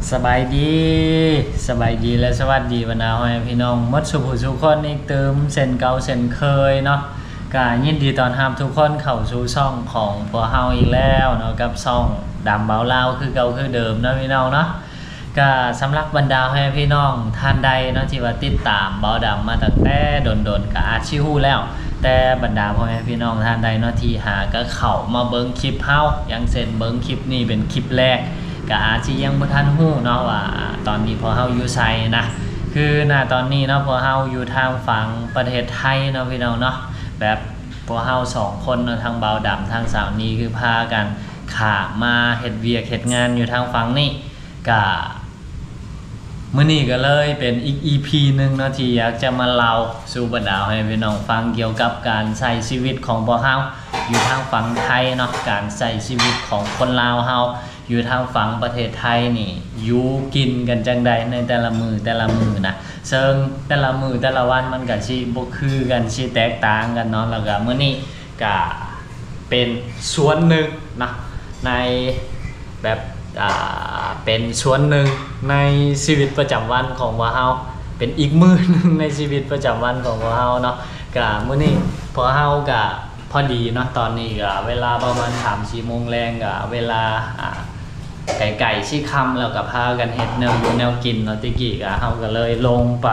สบายดีและสวัสดีบรรดาพ่อแม่พี่น้องหมดสุขสุขคนอีกเติมเส้นเก่าเส้นเคยเนาะก็ยินดีตอนรับทุกคนเข้าสู่ช่องของพวกเฮาอีกแล้วเนาะกับช่องดำเบาเล่าคือเก่าคือเดิมเนาะพี่น้องเนาะก็สำหรับบรรดาพ่อแม่พี่น้องท่านใดเนาะที่ว่าติดตามเบาดำมาตั้งแต่โดนๆก็อาจสิฮู้แล้วแต่บรรดาพ่อแม่พี่น้องท่านใดเนาะที่หาก็เข้ามาเบิ่งคลิปเฮาอย่างเช่นเบิ่งคลิปนี้เป็นคลิปแรกก็อาจจะยังบ่ทันฮู้เนาะว่าตอนนี้พอเฮาอยู่ไสนะคือณตอนนี้เนาะพอเฮาอยู่ทางฝั่งประเทศไทยเนาะพี่น้องเนาะแบบพอเฮา2คนเนาะทางเบาดำทางสาวนี้คือพากันข้ามมาเฮ็ดเวียกเฮ็ดงานอยู่ทางฝั่งนี้ก็มื้อนี้ก็เลยเป็นอีก EP นึงเนาะที่อยากจะมาเล่าสู่บรรดาให้พี่น้องฟังเกี่ยวกับการใช้ชีวิตของพวกเฮาอยู่ทางฝั่งไทยเนาะการใช้ชีวิตของคนลาวเฮาอยู่ทางฝั่งประเทศไทยนี่อยู่กินกันจังใดในแต่ละมือนะซึ่งแต่ละมือแต่ละวันมันก็สิบ่คือกันสิแตกต่างกันเนาะแล้วก็มื้อนี้ก็เป็นส่วนหนึ่งนะในแบบเป็นส่วนหนึ่งในชีวิตประจำวันของพวกเฮาเป็นอีกมือนึงในชีวิตประจำวันของพวกเฮาเนาะก็มื้อนี้พวกเฮาก็พอดีเนาะตอนนี้ก็เวลาประมาณ 3-4 โมงแรงก็เวลาไก่ชี้ค่ำแล้วก็พากันเฮ็ดแนวอยู่แนวกินเนาะตะกี้ก็เฮาก็เลยลงไป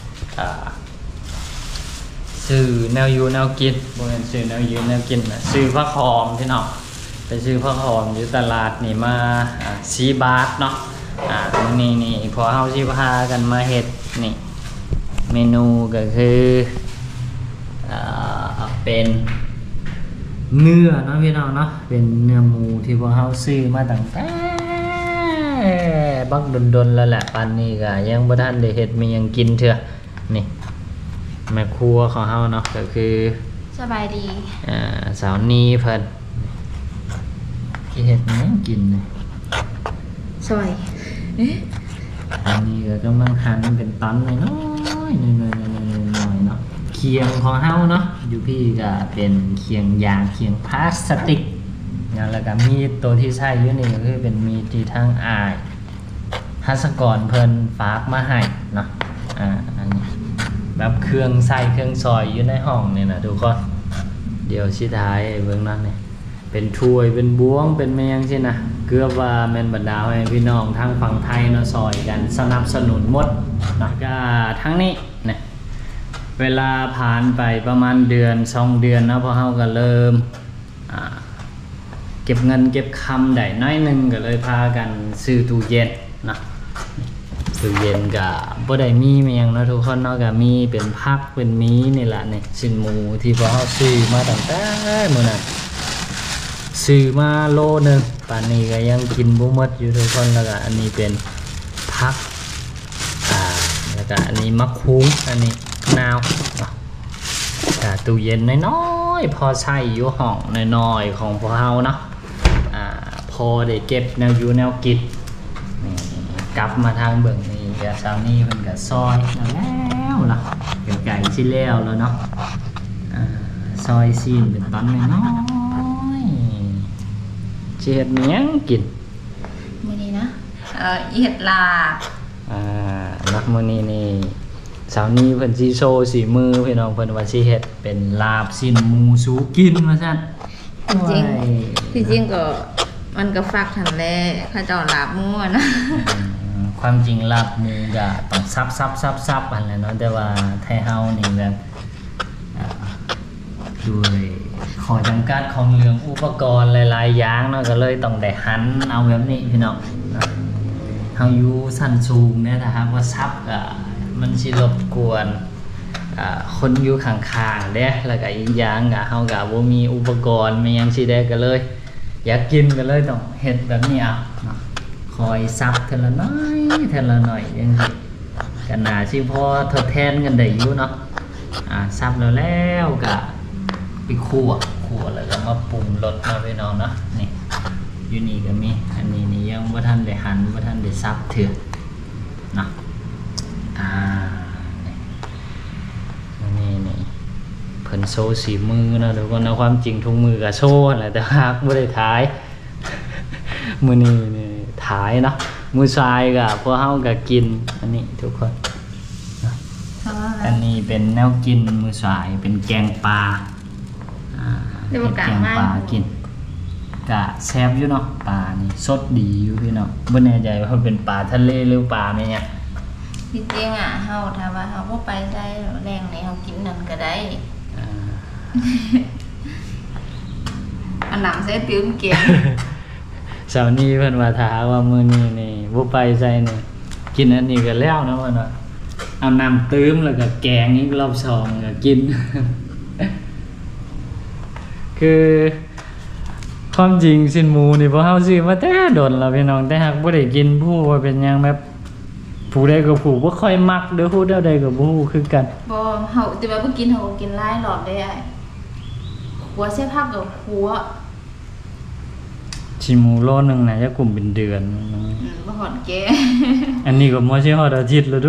ซื้อแนวอยู่แนวกินบ่แม่นซื้อแนวอยู่แนวกินนะซื้อผักหอมพี่น้องไปซื้อผักหอมอยู่ตลาดนี่มา4 บาทเนาะนี่พอเฮาสิพากันมาเฮ็ดนี่เมนูก็คือเป็นเนื้อเนาะพี่น้องเนาะเป็นเนื้อหมูที่พวกเฮาซื้อมาตั้งแต่บักดนๆแล้วแหละปานนี้ก็ยังบ่ทันได้เฮ็ดมีหยังกินเถื่อนี่แม่ครัวของเฮาเนาะก็คือสบายดีสาวนี้เพิ่นที่เฮ็ดหยังกินนี่ซอยอันนี้ก็กำลังหั่นเป็นตอนน้อยๆเนาะเคียงของเฮาเนาะอยู่พี่ก็เป็นเคียงยางเคียงพลาสติกแล้วก็มีดตัวที่ใช้อยู่นี่ก็คือเป็นมีดที่ทางอ้ายฮัสกรเพิ่นฝากมาให้เนาะอันนี้แบบเครื่องใส่เครื่องซอยอยู่ในห้องนี่นะทุกคนเดี๋ยวสิท้ายเบิ่งนั่นนี่เป็นถ้วยเป็นบ้วงเป็นแมงสินะเกือบว่าแม่นบรรดาให้พี่น้องทางฝั่งไทยเนาะซอยกันสนับสนุนหมดนะก็ทั้งนี้นะเวลาผ่านไปประมาณเดือน2 เดือนนะพอเฮาก็เริ่มเก็บเงินเก็บคำได้น้อยนึงก็เลยพากันซื้อตู้เย็นนะตู้เย็นก็บ่ได้มีแมงเนาะทุกคนเนาะก็มีเป็นผักเป็นมีนี่แหละนี่ชิ้นหมูที่พอเฮาซื้อมาตั้งแต่มื้อนั้นซื้อมาโลนึงป่านนี้ก็ยังกินบ่หมดอยู่ทุกคนแล้วก็อันนี้เป็นผักแล้วก็อันนี้มะคุ้งอันนี้นาวตู้เย็นน้อยๆพอใช้อยู่ห้องน้อยๆของพวกเฮาเนาะพอได้เก็บแนวอยู่แนวกินกลับมาทางเบิ่งนี่ก็สาวนี้เพิ่นก็ซอยแล้วล่ะไก่สิแล้วเนาะซอยซีนเป็นตอนน้อยๆสิเฮ็ดหยังกินมื้อนี้นะเฮ็ดลาบนักมื้อนี้นี่สาวนี้เพิ่นสิโชว์สีมือพี่น้องเพิ่นว่าสิเฮ็ดเป็นลาบสิ้นหมูสู่กินว่าซั่นจริงก็มันก็ฟักหั่นแหละเขาเจ้าลาบหมูนะความจริงลาบหมูก็ต้องซับอันแหละเนาะแต่ว่าไทยเฮานี่แบบด้วยข้อจำกัดของเรื่องอุปกรณ์หลายๆอย่างเนาะก็เลยต้องได้หั่นเอาแบบนี้พี่น้องเฮาอยู่ชั้นสูงเนี่ยนะครับว่าซับก็มันสิรบกวนคนอยู่ข้างๆเด้แล้วก็อีกอย่างก็เฮาก็บ่มีอุปกรณ์มีหยังสิได้ก็เลยอยากกินก็เลยต้องเฮ็ดแบบนี้เนาะคอยซับเทื่อละน้อยจังซี่ก็น่าสิพอทดแทนกันได้อยู่เนาะซับแล้วก็ไปคั่วแล้วก็มาปรุงรสมาพี่น้องเนาะนี่อยู่นี่ก็มีอันนี้นี่ยังบ่ทันได้หั่นบ่ทันได้ซับเทื่อเนาะนี่เพิ่นโชว์สีมือนะทุกคนนะความจริงทุกมือก็โชว์แหละแต่หากบ่ได้ถ่ายมื้อนี้นี่ถ่ายเนาะมือซ้ายก็พวกเฮาก็กินอันนี้ทุกคนอันนี้เป็นแนวกินมือซ้ายเป็นแกงปลาเดี๋ยวแกงปลากินกะแซ่บอยู่เนาะปลานี่สดดีอยู่พี่เนาะบ่แน่ใจว่าเป็นปลาทะเลหรือปลาแม่เนี่ยจริงๆอ่ะเฮาถ้าว่าเฮาบ่ไปได้แรงนี่เฮากินนั่นก็ได้อันหลังใส่ตื้มเกียงเสาร์นี้เพิ่นว่าถาว่ามื้อนี้นี่บ่ไปใส่นี่กินอันนี้ก็แล้วนะว่าเนาะเอาน้ำตื้มแล้วก็แกงอีกรอบ2ก็กิน คือความจริงสินหมูนี่พวกเฮาซื้อมาแต่โดนแล้วพี่น้องแต่หากบ่ได้กินผู้ว่าเป็นหยังแบบผู้ใดก็ผู้บ่ค่อยมักเด้อผู้ใดก็บ่ฮู้คือกันบ่เฮาแต่ว่าบ่กินเฮาก็กินหลายรอบได้อ้ายหัวเสียผักกับหัวชิหมูโลนึงน่ะจะกลุ่มเป็นเดือนบ่ฮอดแกอันนี้ก็บ่สิฮอดอาทิตย์แล้วดู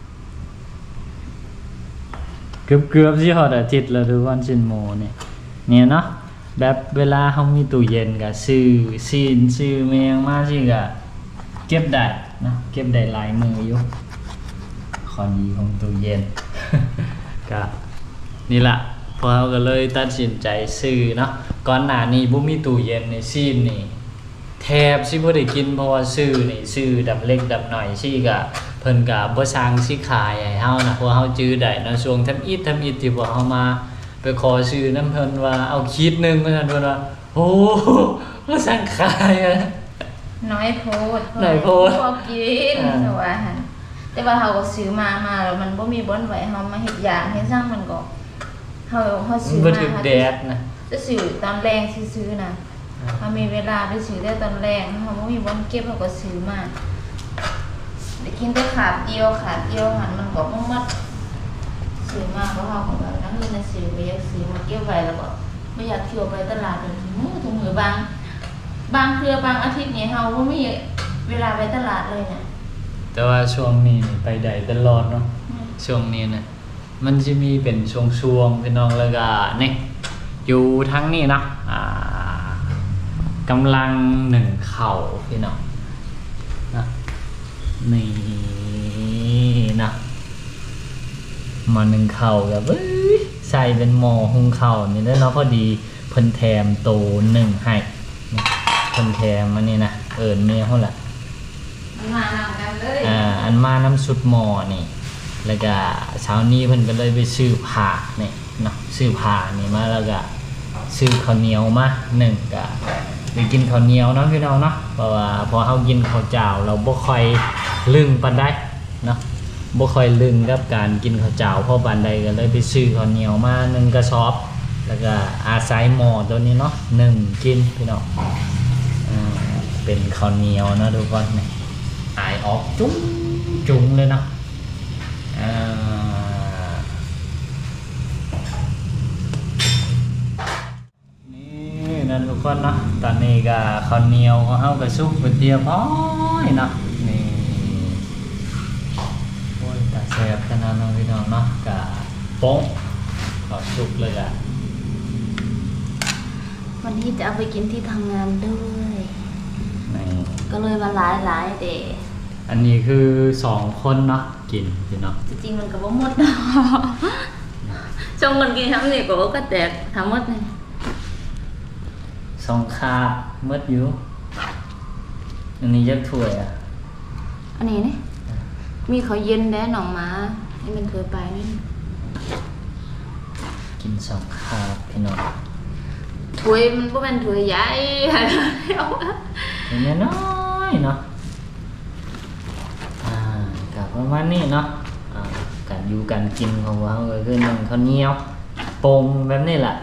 เกือบสิฮอดอาทิตย์แล้วดูวันชินหมูนี่เนี่ยเนาะแบบเวลาเฮามีตู้เย็นก็ซื้อซีนซื้อแมงมาสิก็เก็บได้นะเก็บได้หลายมื้ออยู่ข้อดีของตู้เย็น ก็นี่ล่ะพวกเราก็เลยตัดสินใจซื้อเนาะก่อนหน้านี้บ่มีตู้เย็นในซีนนี่แทบสิบ่ได้กินเพราะว่าซื้อนี่ซื้อดับเล็กดับหน่อยสิก็เพิ่นก็บ่สร้างสิขายให้เฮานะเพราะเฮาจื้อได้เนาะช่วงทำอิฐที่พวกเฮามาไปขอซื้อนํเพิ่นว่าเอาขีดนึงเพิ่นว่าโอ้บ่สร้างขายอ่ะน้อยโพดบ่กินว่าหั่นแต่ว่าเฮาก็ซื้อมาแล้วมันบ่มีบ่อนไว้เฮามาเฮ็ดยางเฮ็ดสร้างมันก็เฮาซื้อมาแดดนะจะซื้อตอนแรงซื้อนะเฮามีเวลาไปซื้อได้ตอนแรงเฮาบ่มีบ่อนเก็บเฮาก็ซื้อมาได้กินแต่ขาดเดียวหันมันก็บ่หมดซื้อมาก็เฮาก็แบบนั้นนี่น่ะซื้อไปอยากซื้อมาเก็บไว้แล้วก็บ่อยากเที่ยวไปตลาดเลยทุกมื้อบางเทื่อบางอาทิตย์นี่เฮาบ่มีเวลาไปตลาดเลยน่ะแต่ว่าช่วงนี้ไปได้ตลอดเนาะช่วงนี้นะมันจะมีเป็นช่วงพี่น้องแล้วก็นี่อยู่ทั้งนี้นะกำลังหนึ่งเข่าพี่น้องนะนี่นะมาหนึ่งเข่าแบบใส่เป็นหม้อหุงข้าวนี่แล้วเนาะพอดีเพิ่นแถมโตหนึ่งให้เพิ่นแถมอันนี้นะเมียเฮาล่ะมานํกันเลยอันมาน้ำสุดหม้อนี่แล้วก็เช้านี้เพิ่นก็เลยไปซื้อผ้านี่เนาะซื้อผ้านี่มาแล้วก็ซื้อข้าวเหนียวมา1ก็ไปกินข้าวเหนียวเนาะพี่น้องเนาะเพราะว่าพอเฮากินข้าวเจ้าเราบ่ค่อยลึงปานใดเนาะบ่ค่อยลึงกับการกินข้าวเจ้าเพราะปานใดก็เลยไปซื้อข้าวเหนียวมา1กระสอบแล้วก็อาศัยหม้อตัวนี้เนาะ1กินพี่น้องเป็นข้าวเหนียวเนาะทุกคนนี่อายออกจุ้งเลยเนาะนี่นั่นทุกคนเนาะตอนนี้ก็ข้าวเหนียวของเฮาก็สุกเป็นเรียบร้อยเนาะนี่โอ้ยตาแซ่บขนาดนั้นพี่น้องเนาะก็โป๊ะก็สุกเลยอ่ะวันนี้จะเอาไปกินที่ทำงานด้วยก็เลยมาหลายเดะอันนี้คือ2คนเนาะกินพี่เนาะจริงๆมันก็บ่หมดเนาะจงมันกินทั้งนี้ก็แตกทั้งหมดนี่ 2คาบหมดอยู่อันนี้ยักถ้วยอ่ะอันนี้นี่มีเขาเย็นแด้หนองม้าให้มันเคยไปนี่กิน2คาบพี่น้องถ้วยมันบ่แม่นถ้วยใหญ่อันนี้น้อยเนาะกับประมาณนี้เนาะการอยู่การกินของเราก็คือ1ข้าวเหนียวปงแบบนี้แหละ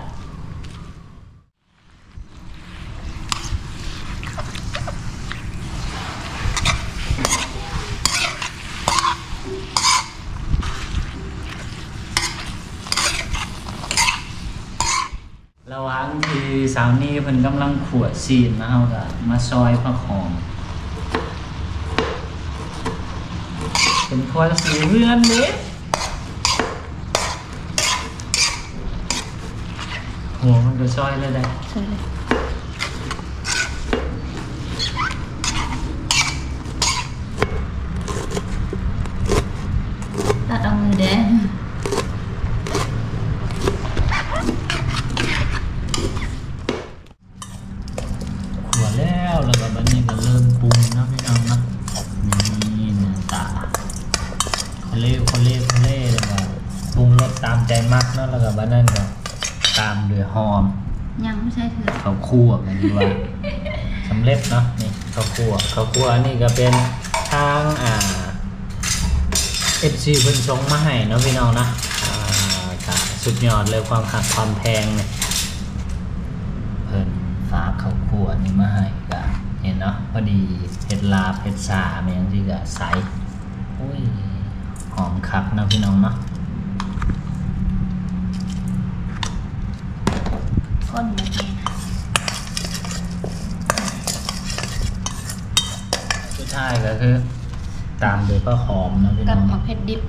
ระหว่างที่สาวนี้เพิ่นกำลังขวดซีนนะเฮาก็มาซอยผักหอมเป็นพอสีเรือนเด้โหมันก็ซอยเลยได้ใช่เลยบ้านนั่นก็ตามด้วยหอมยังไม่ใช่เธอข้าวคั่วกันดีว่า สำเร็จเนาะนี่ข้าวคั่วอันนี้ก็เป็นทางFC เพิ่นส่งมาให้เนาะพี่น้องนะก็สุดยอดเลยความหักความแพงเนี่ยเพิ่นฝากข้าวคั่วนี่มาให้ก็เห็นเนาะพอดีเห็ดลาบเห็ดสาแม่งที่ก็ใสอุ้ยหอมคักเนาะพี่น้องเนาะก้นมันเองสุดท้ายก็คือตามด้วยข้าวหอมนะพี่กัน้บองหมักเผ็ดดิบ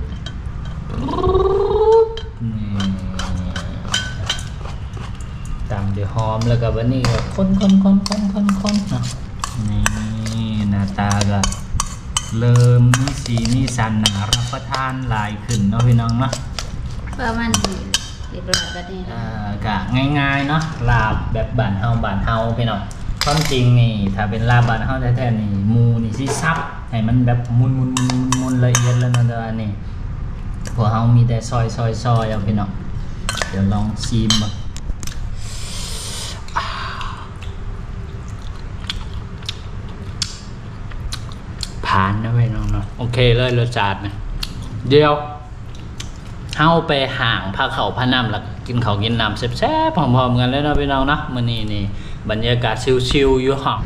ตามด้วยหอมแล้วก็วันนี้ก็คนเนาะนี่หน้าตาก็เริ่มมีสีมีสันนะรับประทานหลายขึ้นเนาะพี่น้องเนาะประมาณนี้เรียบร้อยแบบนี้นะก็ง่ายๆเนาะลาบแบบบ้านเฮาพี่น้องความจริงนี่ถ้าเป็นลาบบ้านเฮาแท้ๆนี่หมูนี่สิซับให้มันแบบมุนละเอียดแล้วเนาะแต่ว่านี่พวกเฮามีแต่ซอยเอาพี่น้องเดี๋ยวลองชิมบ่ผ่านนะพี่น้องเนาะโอเคเลยรสชาตินะเดี๋ยวเฮาไปห่างพาเขาพาน้ำแล้วกินเขาวกินน้ำแซ่บๆพร้อมๆกันเลยเนาะพี่น้องเนาะมื้อนี้นี่บรรยากาศชิลๆอยู่ห้อง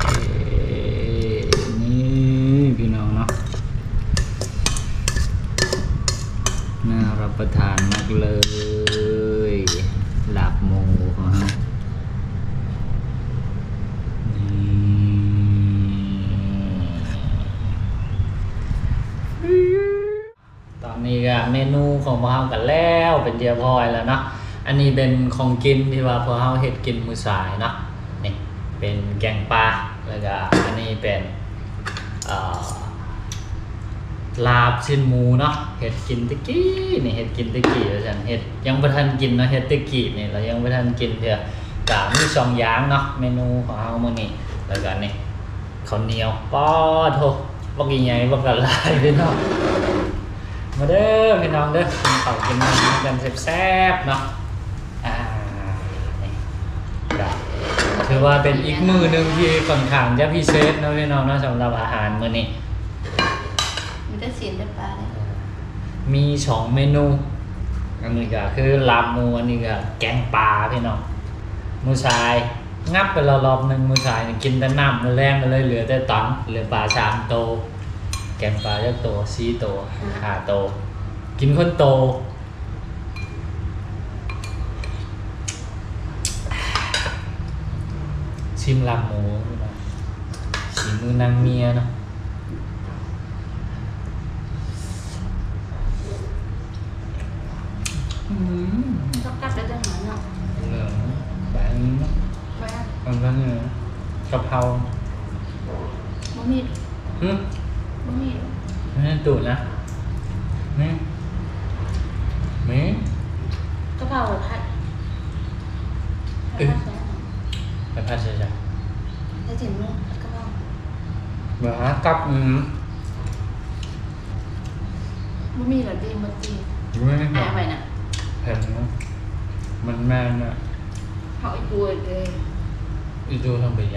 นี่พี่น้องเนาะน่ารับประทานมากเลยลาบหมูของเฮาตอนนี้ก็เมนูของพวกเรากันแล้วเป็นเรียบร้อยแล้วเนาะอันนี้เป็นของกินที่ว่าพวกเราเฮ็ดกินมื้อสายเนาะนี่เป็นแกงปลาแล้วก็อันนี้เป็นลาบชิ้นหมูเนาะเฮ็ดกินตะกี้นี่เฮ็ดกินตะกี้ว่าซั่นเฮ็ดยังบ่ทันกินเนาะเฮ็ดตะกี้นี่เรายังบ่ทันกินเทื่อก็มี2อย่างเนาะเมนูของเรามื้อนี้แล้วก็นี่ข้าวเหนียวป้อโธบ่กินใหญ่บ่กันหลายพี่น้องมาเด้อพี่น้องเด้อกินข้าวกินน้ำกันแซ่บๆเนาะนี่ก็ถือว่าเป็นอีกมื้อนึงที่ค่อนข้างจะพิเศษเนาะพี่น้องเนาะสำหรับอาหารมื้อนี้มันจะเสียนได้ปลาเลยมี2เมนูอันนี้ก็คือลาบหมูอันนี้ก็แกงปลาพี่น้องมื้อชายงับไปรอบๆนึงมื้อชายนี่กินแต่น้ำมื้อแรงมาเลยเหลือแต่ตอนเหลือปลา3โตวแกงปลาจักโต4โต5โตกินคนโตชิมลาบหมูพี่น้องชิมมือนางเมียเนาะต้องกัดได้จังหวะเนาะเหลืองแบบนี้เนาะไปอ่ะบางครั้งเนี่ยกะเพราบะหมี่อืมบะหมี่นี่ตูดนะนี่นี่กะเพราผัดผัดใช่ไหมไปพัดใช่ไหมแต่ถึงนู้นผัดกะเพราแบบว่ากับบะหมี่แบบดีมันดีไม่หายไปน่ะแผ่นนะมันแม่นอ่ะเขาอีกตัวเลยอีดูทำไปแย่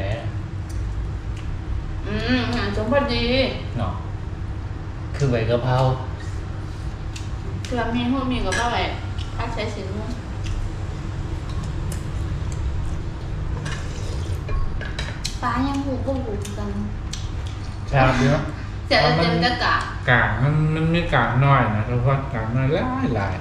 งานสมพอดีเนาะคือใบกะเพราคือมีพวกมีกะเพราแบบผัดใช้สีนู้นปลายังหูก็หูกันชาเยอะเจะเต็มกะกะกางมันมีกางน้อยนะทุกคนกางน้อยหลาย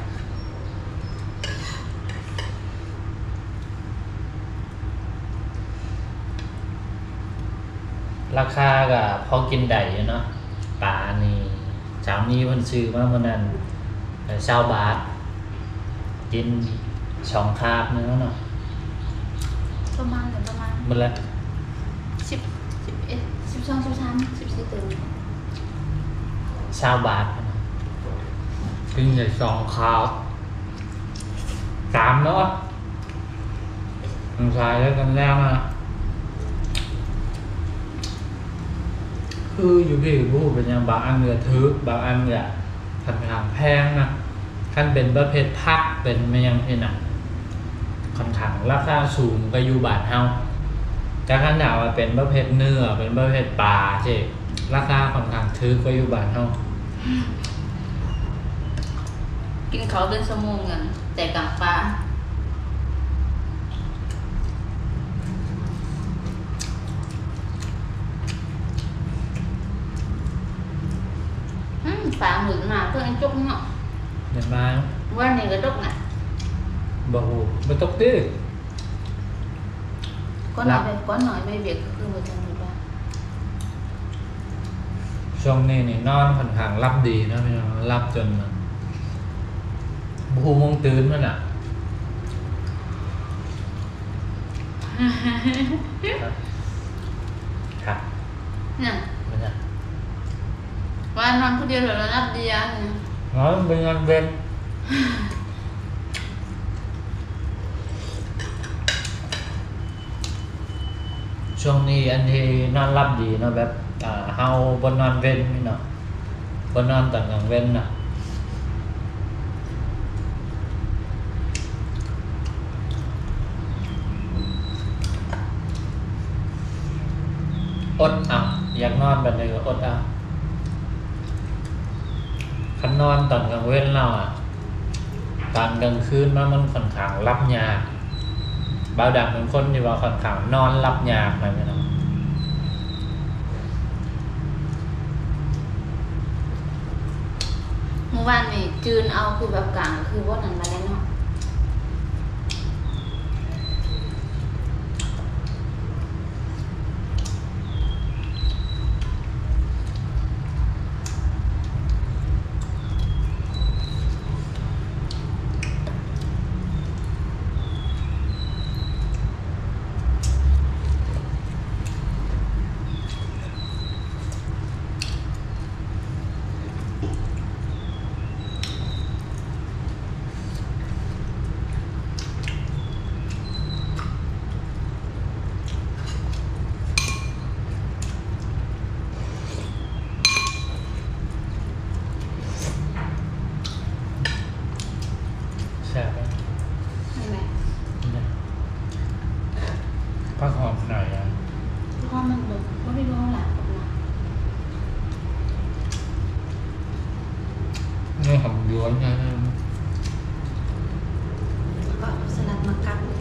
ราคาก็พอกินได้อยู่เนาะปลานี่สามนี้มันซื้อมาเมื่อนั้น20 บาทกิน2 คาบเนื้อเนาะประมาณหมดแล้ว 11 12 13 14ตัว 20 บาทกินได้2 คาบ3เนาะทางซ้ายแล้วกันแล้วนะคืออยู่พี่พูดเป็นยังบางอันเหนือทึบบางอันเนี่ยทำแพงนะขั้นเป็นประเภทพักเป็นไม่ยังเพน่ะค่อนข้างราคาสูงก็อยู่บาทเฮาจากขั้นดาวเป็นประเภทเนื้อเป็นประเภทปลาใช่ราคาค่อนข้างถือก็อยู่บาทเฮากินเขาเป็นสมงกันแต่กลางปลาปลาหมึกมาเพื่อนจุกเนาะเดี๋ยวมาว่านี่ก็จุกน่ะบอกโหไม่ตกดื้อ có nói về có nói về việcคือmột trăm mười ba ช่วงนี้นี่นอนค่อนข้างรับดีนะพี่น้องรับจนบูมงตื่นมันอ่ะครับเนี่ยมันอ่ะว่านอนคนเดียวหรือเรานับเดียวเนี่ย nó bên anh bênช่วงนี้อันที่นอนรับดีเนาะแบบเฮาบนนอนเว้นนี่เนาะบนนอนตอนกลางเว้นน่ะอดเอาอยากนอนแบบนี้ก็อดเอาคันนอนตอนกลางเว้นเราอ่ะตอนกลางคืนมันค่อนข้างรับยากบ่าวดำเป็นคนที่ว่าค่อนข้างนอนรับยากไปไหมเนาะเมื่อวานนี่จืนเอาคือแบบกลางคือว่านั้นมาแล้วเนาะแซ่บไหมใช่ไหมพักหอมหน่อยอ่ะเพราะมันแบบว่าไม่รู้หลังกับเราเนื้อหอมย้วนนะแล้วก็เอาสลัดมากัดเลย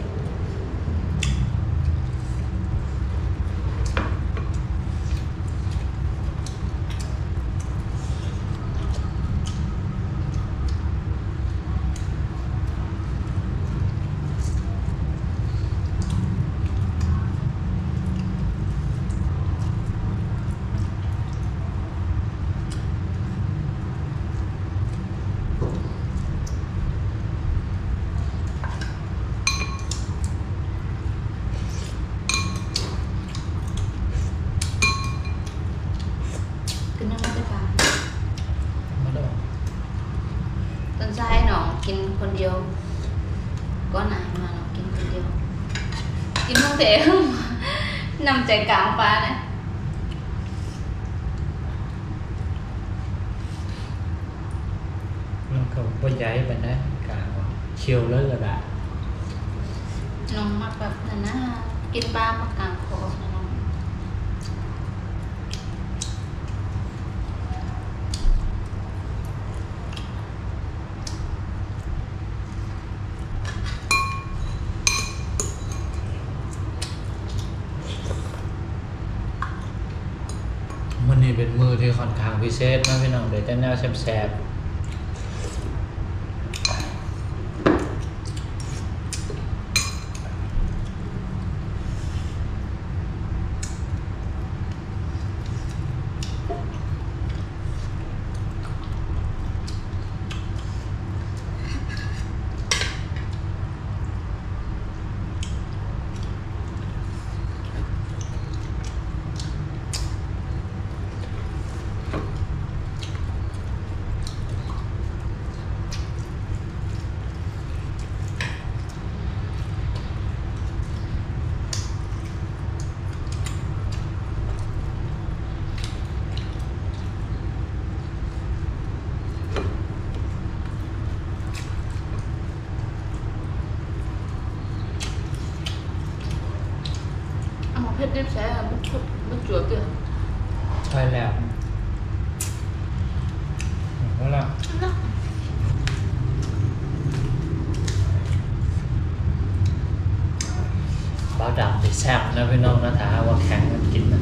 กินน้ำมันจะปลามาดูต้นไส้หนองกินคนเดียวก็นายมาหนองกินคนเดียวกินทั้งเต๋อนำใจกลางปลาเนี่ยมันก็ว่าย้ายไปได้กลางว่าเชียวเลยก็ได้น้องมักแบบนั้นนะกินปลามากลางคอนะน้องมันนี่เป็นมือที่ค่อนข้างพิเศษนะพี่น้องเดี๋ยวจะแนวแซ่บเพชรดิบใช้มันชุบมันจวบเดือดใช่แล้วแล้วล่ะบ้าดำไปแซ่บนะพี่น้องนะถ้าว่าแข็งมันกินนะ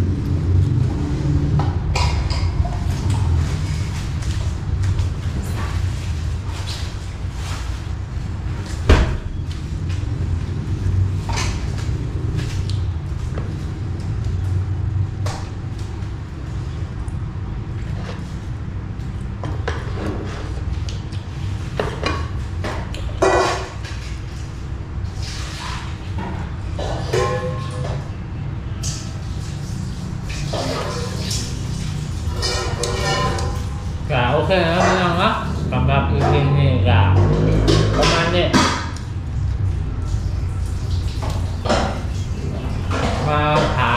กะโอเคนะพี่น้องนะสำหรับอีพีนี้กะประมาณนี้มาถาม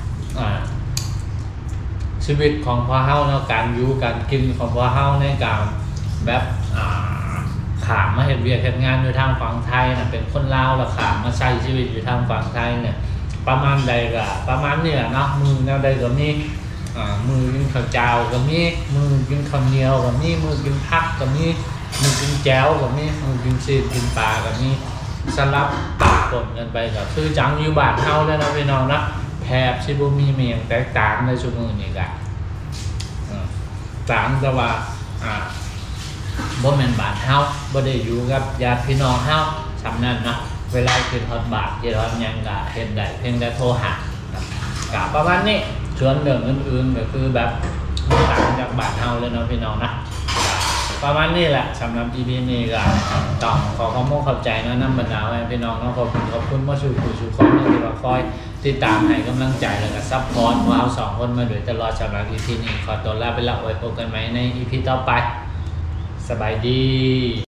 ชีวิตของพ่อเฮาเนาะการอยู่การกินของพ่อเฮาในการแบบขามมาเห็นเวียกเห็นงานอยู่ทางฝั่งไทยนะเป็นคนลาวแล้วขามมาใช้ชีวิตอยู่ทางฝั่งไทยเนี่ยประมาณใดก็ประมาณนี้แหละเนาะมือแนวใดก็มีมือกินข้าวเจ้าก็มีมือกินข้าวเหนียวก็มีมือกินผักก็มีมือกินแจ่วก็มีมือกินซีนกินปลาก็มีสลับปะปนกันไปก็คือจังอยู่บ้านเฮาแล้วนะพี่น้องนะแทบสิบ่มีเมียงแตกต่างในชั่วโมงนี้ก็ต่างแต่ว่าบ่แม่นบ้านเฮาบ่ได้อยู่กับญาติพี่น้องเฮาสำนั้นเนาะเวลาขึ้นฮอดบาทที่ฮอดหยังก็เฮ็ดได้เพียงแต่โทรหาก็ประมาณนี้ส่วนเรื่องอื่นๆก็คือแบบต่างจากบ้านเฮาเลยเนาะพี่น้องนะประมาณนี้แหละสำหรับ EP นี้ก็ต้องขอความเข้าใจนะนำบรรดาพี่น้องเนาะขอบคุณมาสู่ผู้สู่คนที่มาคอยติดตามให้กำลังใจแล้วก็ซัพพอร์ตพวกเราสองคนมาโดยตลอดสำหรับ EP นี้ขอตัวลาไปแล้วไว้พบกันใหม่ใน EP ต่อไปสบายดี